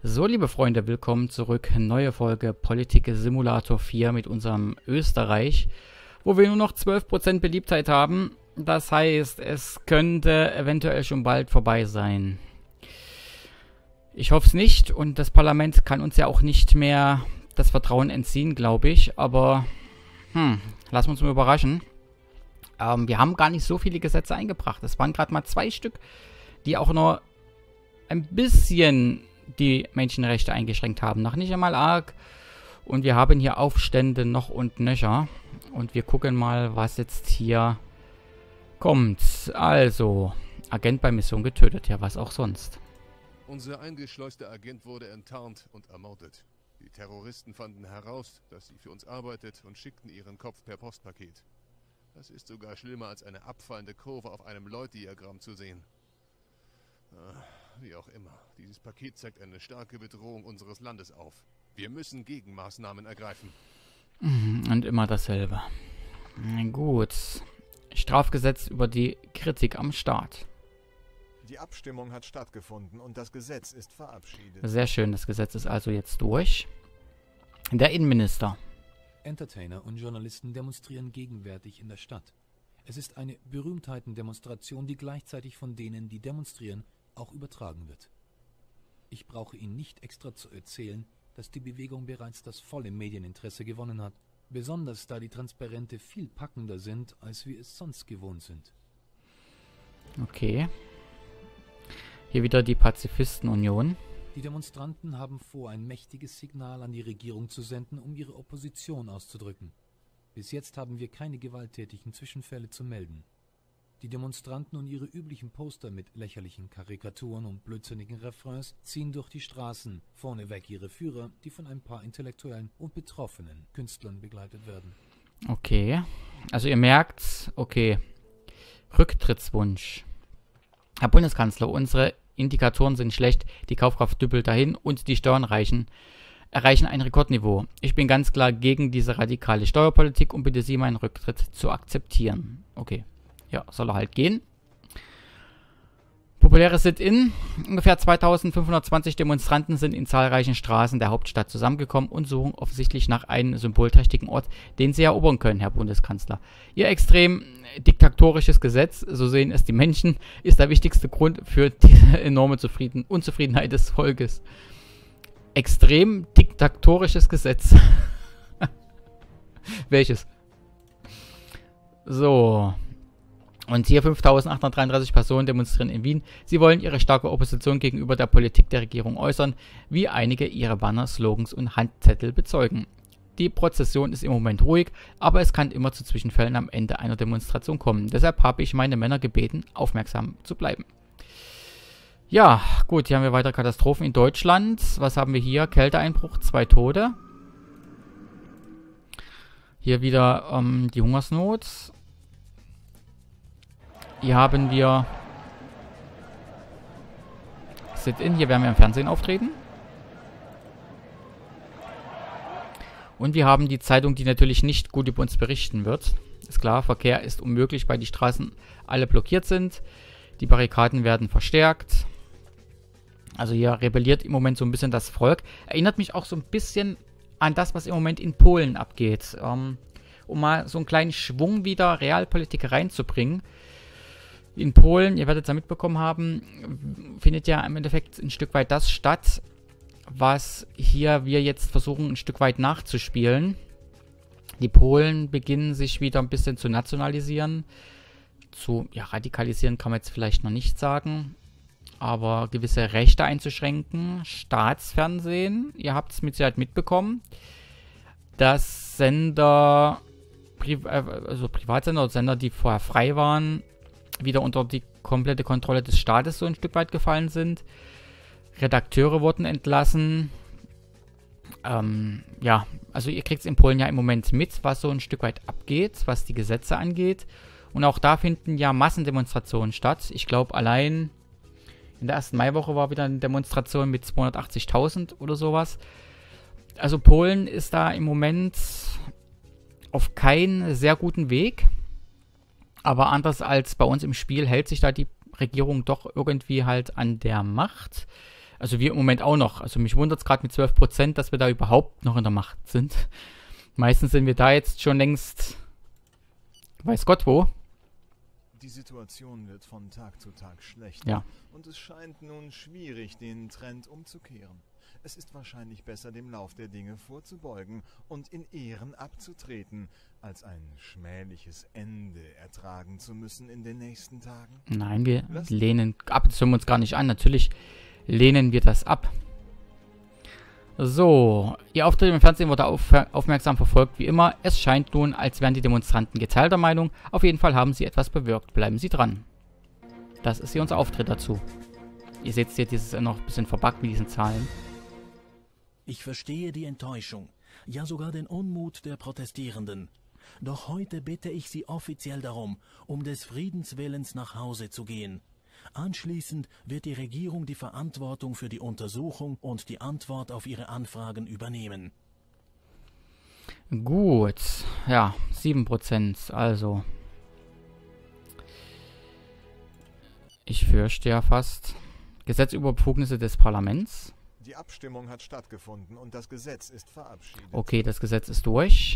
So, liebe Freunde, willkommen zurück. Neue Folge Politik Simulator 4 mit unserem Österreich, wo wir nur noch 12% Beliebtheit haben. Das heißt, es könnte eventuell schon bald vorbei sein. Ich hoffe es nicht und das Parlament kann uns ja auch nicht mehr das Vertrauen entziehen, glaube ich. Aber, lassen wir uns mal überraschen. Wir haben gar nicht so viele Gesetze eingebracht. Es waren gerade mal 2 Stück, die auch nur ein bisschen die Menschenrechte eingeschränkt haben. Noch nicht einmal arg. Und wir haben hier Aufstände noch und nöcher. Und wir gucken mal, was jetzt hier kommt. Also, Agent bei Mission getötet. Ja, was auch sonst. Unser eingeschleuster Agent wurde enttarnt und ermordet. Die Terroristen fanden heraus, dass sie für uns arbeitet und schickten ihren Kopf per Postpaket. Das ist sogar schlimmer als eine abfallende Kurve auf einem Lloyd-Diagramm zu sehen. Wie auch immer, dieses Paket zeigt eine starke Bedrohung unseres Landes auf. Wir müssen Gegenmaßnahmen ergreifen. Und immer dasselbe. Gut. Strafgesetz über die Kritik am Staat. Die Abstimmung hat stattgefunden und das Gesetz ist verabschiedet. Sehr schön, das Gesetz ist also jetzt durch. Der Innenminister. Entertainer und Journalisten demonstrieren gegenwärtig in der Stadt. Es ist eine Berühmtheitendemonstration, die gleichzeitig von denen, die demonstrieren, auch übertragen wird. Ich brauche Ihnen nicht extra zu erzählen, dass die Bewegung bereits das volle Medieninteresse gewonnen hat, besonders da die Transparente viel packender sind, als wir es sonst gewohnt sind. Okay. Hier wieder die Pazifistenunion. Die Demonstranten haben vor, ein mächtiges Signal an die Regierung zu senden, um ihre Opposition auszudrücken. Bis jetzt haben wir keine gewalttätigen Zwischenfälle zu melden. Die Demonstranten und ihre üblichen Poster mit lächerlichen Karikaturen und blödsinnigen Refrains ziehen durch die Straßen, vorneweg ihre Führer, die von ein paar intellektuellen und betroffenen Künstlern begleitet werden. Okay. Also ihr merkt, okay. Rücktrittswunsch. Herr Bundeskanzler, unsere Indikatoren sind schlecht, die Kaufkraft düppelt dahin und die Steuern erreichen ein Rekordniveau. Ich bin ganz klar gegen diese radikale Steuerpolitik und bitte Sie, meinen Rücktritt zu akzeptieren. Okay. Ja, soll er halt gehen. Populäres Sit-in. Ungefähr 2520 Demonstranten sind in zahlreichen Straßen der Hauptstadt zusammengekommen und suchen offensichtlich nach einem symbolträchtigen Ort, den sie erobern können, Herr Bundeskanzler. Ihr extrem diktatorisches Gesetz, so sehen es die Menschen, ist der wichtigste Grund für diese enorme Unzufriedenheit des Volkes. Extrem diktatorisches Gesetz. Welches? So. Und hier 5.833 Personen demonstrieren in Wien. Sie wollen ihre starke Opposition gegenüber der Politik der Regierung äußern, wie einige ihre Banner, Slogans und Handzettel bezeugen. Die Prozession ist im Moment ruhig, aber es kann immer zu Zwischenfällen am Ende einer Demonstration kommen. Deshalb habe ich meine Männer gebeten, aufmerksam zu bleiben. Ja, gut, hier haben wir weitere Katastrophen in Deutschland. Was haben wir hier? Kälteeinbruch, 2 Tote. Hier wieder die Hungersnot. Hier haben wir Sit-in. Hier werden wir im Fernsehen auftreten. Und wir haben die Zeitung, die natürlich nicht gut über uns berichten wird. Ist klar, Verkehr ist unmöglich, weil die Straßen alle blockiert sind. Die Barrikaden werden verstärkt. Also hier rebelliert im Moment so ein bisschen das Volk. Erinnert mich auch so ein bisschen an das, was im Moment in Polen abgeht. Um mal so einen kleinen Schwung wieder Realpolitik reinzubringen. In Polen, ihr werdet es ja mitbekommen haben, findet ja im Endeffekt ein Stück weit das statt, was hier wir jetzt versuchen ein Stück weit nachzuspielen. Die Polen beginnen sich wieder ein bisschen zu nationalisieren. Zu radikalisieren kann man jetzt vielleicht noch nicht sagen. Aber gewisse Rechte einzuschränken. Staatsfernsehen, ihr habt es mit Sicherheit mitbekommen, dass Sender, also Privatsender oder Sender, die vorher frei waren, wieder unter die komplette Kontrolle des Staates so ein Stück weit gefallen sind. Redakteure wurden entlassen. Also ihr kriegt es in Polen ja im Moment mit, was so ein Stück weit abgeht, was die Gesetze angeht. Und auch da finden ja Massendemonstrationen statt. Ich glaube, allein in der ersten Maiwoche war wieder eine Demonstration mit 280.000 oder sowas. Also Polen ist da im Moment auf keinen sehr guten Weg. Aber anders als bei uns im Spiel hält sich da die Regierung doch irgendwie halt an der Macht. Also wir im Moment auch noch. Also mich wundert es gerade mit 12%, dass wir da überhaupt noch in der Macht sind. Meistens sind wir da jetzt schon längst, weiß Gott wo. Die Situation wird von Tag zu Tag schlechter. Ja. Und es scheint nun schwierig, den Trend umzukehren. Es ist wahrscheinlich besser, dem Lauf der Dinge vorzubeugen und in Ehren abzutreten, als ein schmähliches Ende ertragen zu müssen in den nächsten Tagen. Nein, wir lehnen ab. Das hören wir uns gar nicht an. Natürlich lehnen wir das ab. So, Ihr Auftritt im Fernsehen wurde aufmerksam verfolgt, wie immer. Es scheint nun, als wären die Demonstranten geteilter Meinung. Auf jeden Fall haben sie etwas bewirkt. Bleiben Sie dran. Das ist hier unser Auftritt dazu. Ihr seht hier dieses noch ein bisschen verbuggt mit diesen Zahlen. Ich verstehe die Enttäuschung, ja sogar den Unmut der Protestierenden. Doch heute bitte ich Sie offiziell darum, um des Friedens willens nach Hause zu gehen. Anschließend wird die Regierung die Verantwortung für die Untersuchung und die Antwort auf Ihre Anfragen übernehmen. Gut, ja, 7%, also. Ich fürchte ja fast. Gesetz über Befugnisse des Parlaments. Die Abstimmung hat stattgefunden und das Gesetz ist verabschiedet. Okay, das Gesetz ist durch.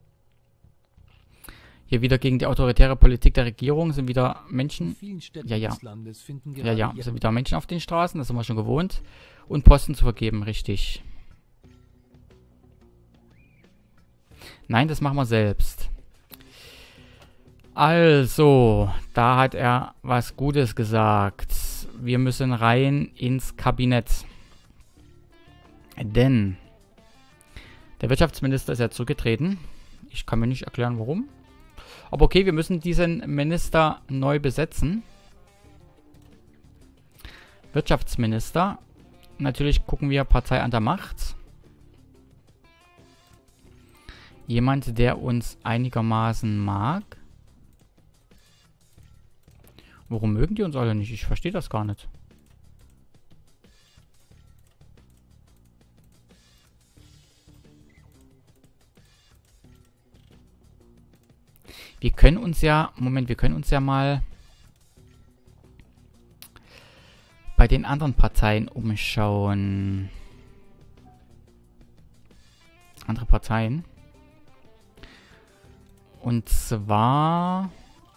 Hier wieder gegen die autoritäre Politik der Regierung sind wieder Menschen. In vielen Städten Ja, ja. des Landes finden Ja, ja, gerade sind wieder Menschen auf den Straßen, das sind wir schon gewohnt. Und Posten zu vergeben, richtig. Nein, das machen wir selbst. Also, da hat er was Gutes gesagt. Wir müssen rein ins Kabinett. Denn der Wirtschaftsminister ist ja zurückgetreten. Ich kann mir nicht erklären, warum. Aber okay, wir müssen diesen Minister neu besetzen. Wirtschaftsminister. Natürlich gucken wir Partei an der Macht. Jemand, der uns einigermaßen mag. Warum mögen die uns alle nicht? Ich verstehe das gar nicht. Wir können uns ja... Moment, wir können uns ja mal bei den anderen Parteien umschauen. Andere Parteien. Und zwar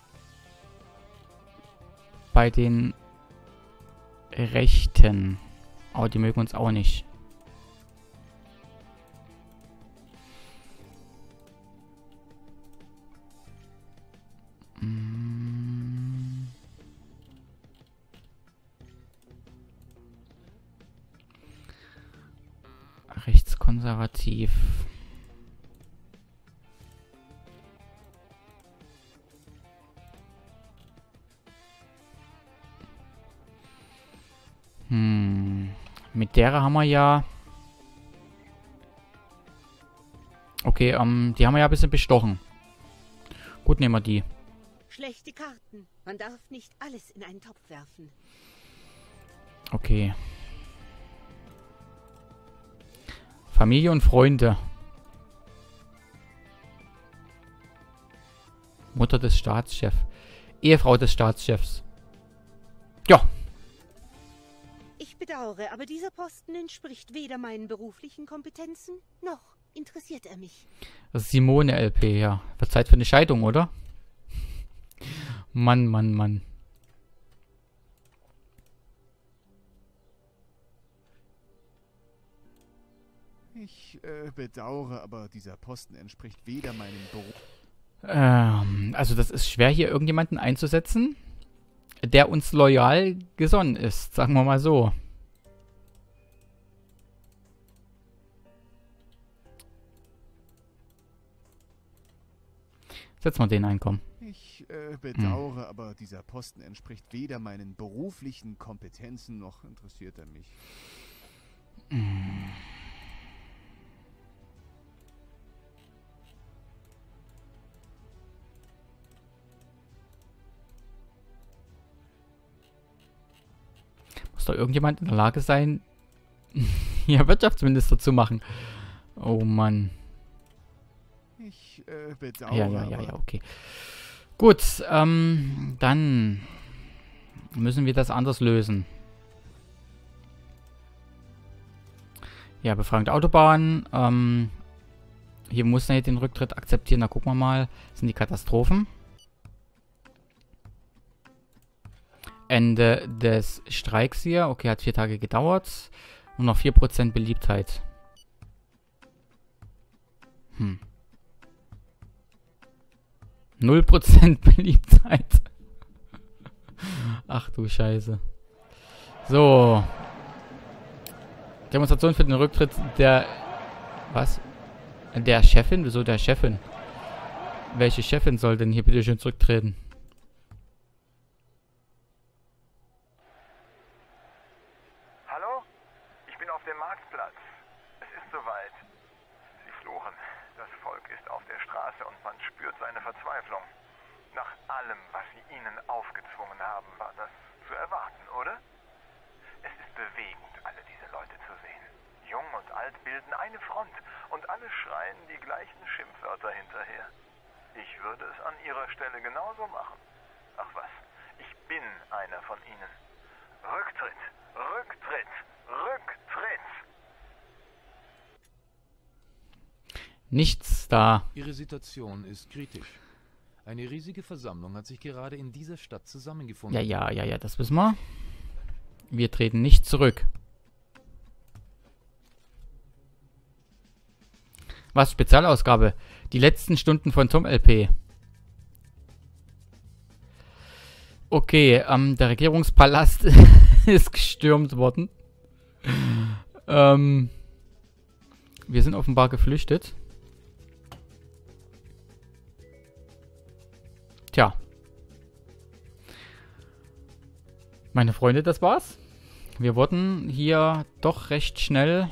bei den Rechten. Oh, die mögen uns auch nicht. Rechtskonservativ. Mit derer haben wir ja... Okay, die haben wir ja ein bisschen bestochen. Gut, nehmen wir die. Schlechte Karten. Man darf nicht alles in einen Topf werfen. Okay. Familie und Freunde. Mutter des Staatschefs. Ehefrau des Staatschefs. Ja. Ich bedauere, aber dieser Posten entspricht weder meinen beruflichen Kompetenzen, noch interessiert er mich. Simone LP, ja. Wird Zeit für eine Scheidung, oder? Mann, Mann, Mann. Ich bedauere, aber dieser Posten entspricht weder meinem Beruf. Also das ist schwer, hier irgendjemanden einzusetzen, der uns loyal gesonnen ist, sagen wir mal so. Setzen wir den ein, komm. Ich bedauere, aber dieser Posten entspricht weder meinen beruflichen Kompetenzen, noch interessiert er mich. Muss doch irgendjemand in der Lage sein, hier Wirtschaftsminister zu machen. Oh Mann. Ich bedauere. Ja, okay. Gut, dann müssen wir das anders lösen. Ja, Befreiung der Autobahn. Hier muss er den Rücktritt akzeptieren. Da gucken wir mal. Das sind die Katastrophen. Ende des Streiks hier. Okay, hat 4 Tage gedauert. Nur noch 4% Beliebtheit. 0% Beliebtheit. Ach du Scheiße. So. Demonstration für den Rücktritt der... Was? Der Chefin? Wieso der Chefin? Welche Chefin soll denn hier bitte schön zurücktreten? Hallo? Ich bin auf dem Marktplatz. Es ist soweit. Sie fluchen. Das Volk ist auf der Straße und man spürt seine Verzweiflung. Nach allem, was sie ihnen aufgezwungen haben, war das zu erwarten, oder? Es ist bewegend, alle diese Leute zu sehen. Jung und alt bilden eine Front und alle schreien die gleichen Schimpfwörter hinterher. Ich würde es an ihrer Stelle genauso machen. Ach was, ich bin einer von ihnen. Rücktritt, Rücktritt, Rücktritt! Nichts da. Ihre Situation ist kritisch. Eine riesige Versammlung hat sich gerade in dieser Stadt zusammengefunden. Ja, das wissen wir. Wir treten nicht zurück. Was? Spezialausgabe? Die letzten Stunden von Tom LP. Okay, der Regierungspalast ist gestürmt worden. Wir sind offenbar geflüchtet. Tja. Meine Freunde, das war's. Wir wurden hier doch recht schnell...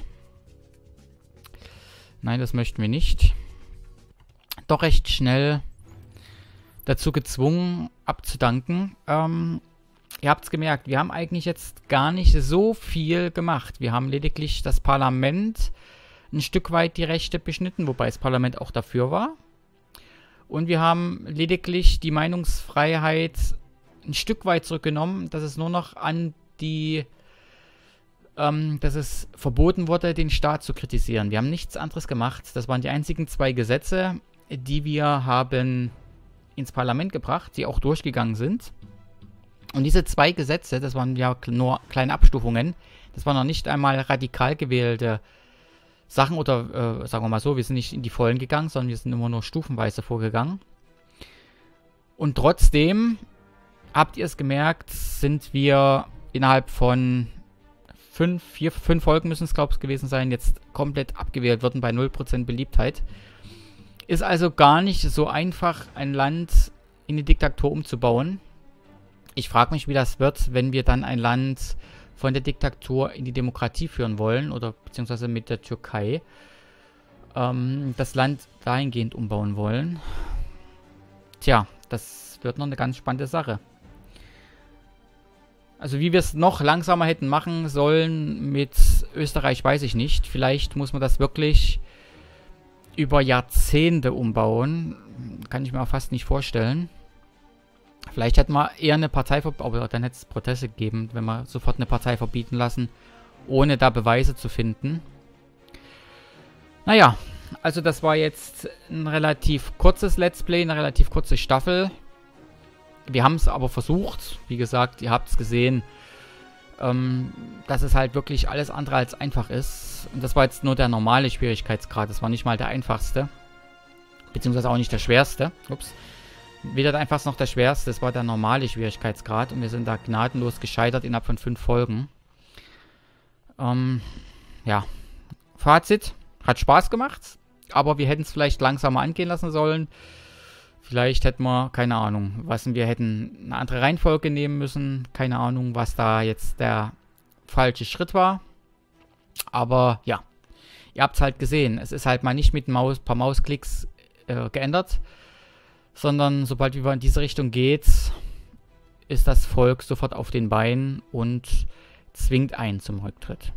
Nein, das möchten wir nicht. Doch recht schnell dazu gezwungen, abzudanken. Ihr habt es gemerkt, wir haben eigentlich jetzt gar nicht so viel gemacht. Wir haben lediglich das Parlament ein Stück weit die Rechte beschnitten, wobei das Parlament auch dafür war. Und wir haben lediglich die Meinungsfreiheit ein Stück weit zurückgenommen, dass es nur noch an die... dass es verboten wurde, den Staat zu kritisieren. Wir haben nichts anderes gemacht. Das waren die einzigen 2 Gesetze, die wir haben ins Parlament gebracht, die auch durchgegangen sind. Und diese 2 Gesetze, das waren ja nur kleine Abstufungen, das waren noch nicht einmal radikal gewählte Sachen oder, sagen wir mal so, wir sind nicht in die Vollen gegangen, sondern wir sind immer nur stufenweise vorgegangen. Und trotzdem, habt ihr es gemerkt, sind wir innerhalb von 5 Folgen müssen es, glaube ich, gewesen sein, jetzt komplett abgewählt worden bei 0% Beliebtheit. Ist also gar nicht so einfach, ein Land in eine Diktatur umzubauen. Ich frage mich, wie das wird, wenn wir dann ein Land von der Diktatur in die Demokratie führen wollen, oder beziehungsweise mit der Türkei das Land dahingehend umbauen wollen. Tja, das wird noch eine ganz spannende Sache. Also wie wir es noch langsamer hätten machen sollen mit Österreich, weiß ich nicht. Vielleicht muss man das wirklich über Jahrzehnte umbauen. Kann ich mir auch fast nicht vorstellen. Vielleicht hätten wir eher eine Partei verbieten, aber dann hätte es Proteste gegeben, wenn wir sofort eine Partei verbieten lassen, ohne da Beweise zu finden. Naja, also das war jetzt ein relativ kurzes Let's Play, eine relativ kurze Staffel. Wir haben es aber versucht. Wie gesagt, ihr habt es gesehen, dass es halt wirklich alles andere als einfach ist. Und das war jetzt nur der normale Schwierigkeitsgrad. Das war nicht mal der einfachste. Beziehungsweise auch nicht der schwerste. Ups. Weder der einfachste noch der schwerste. Das war der normale Schwierigkeitsgrad. Und wir sind da gnadenlos gescheitert innerhalb von 5 Folgen. Ja. Fazit. Hat Spaß gemacht. Aber wir hätten es vielleicht langsamer angehen lassen sollen. Vielleicht hätten wir, keine Ahnung, wir hätten eine andere Reihenfolge nehmen müssen. Keine Ahnung, was da jetzt der falsche Schritt war. Aber ja, ihr habt es halt gesehen. Es ist halt mal nicht mit ein paar Mausklicks geändert. Sondern sobald wir in diese Richtung geht, ist das Volk sofort auf den Beinen und zwingt einen zum Rücktritt.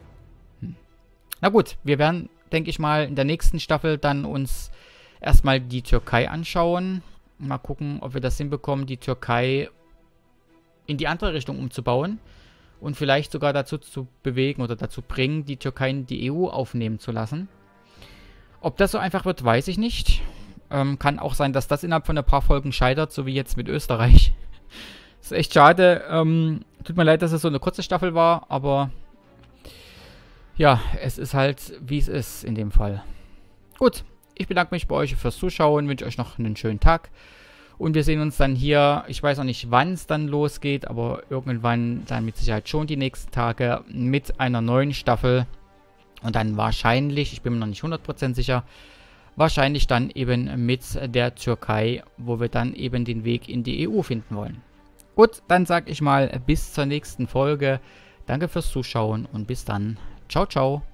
Na gut, wir werden, denke ich mal, in der nächsten Staffel dann uns erstmal die Türkei anschauen. Mal gucken, ob wir das hinbekommen, die Türkei in die andere Richtung umzubauen. und vielleicht sogar dazu zu bewegen oder dazu bringen, die Türkei in die EU aufnehmen zu lassen. Ob das so einfach wird, weiß ich nicht. Kann auch sein, dass das innerhalb von ein paar Folgen scheitert, so wie jetzt mit Österreich. Ist echt schade. Tut mir leid, dass es so eine kurze Staffel war, aber ja, es ist halt, wie es ist in dem Fall. Gut, ich bedanke mich bei euch fürs Zuschauen, wünsche euch noch einen schönen Tag. Und wir sehen uns dann hier, ich weiß noch nicht, wann es dann losgeht, aber irgendwann dann mit Sicherheit schon die nächsten Tage mit einer neuen Staffel. Und dann wahrscheinlich, ich bin mir noch nicht 100% sicher, wahrscheinlich dann eben mit der Türkei, wo wir dann eben den Weg in die EU finden wollen. Gut, dann sage ich mal bis zur nächsten Folge. Danke fürs Zuschauen und bis dann. Ciao, ciao.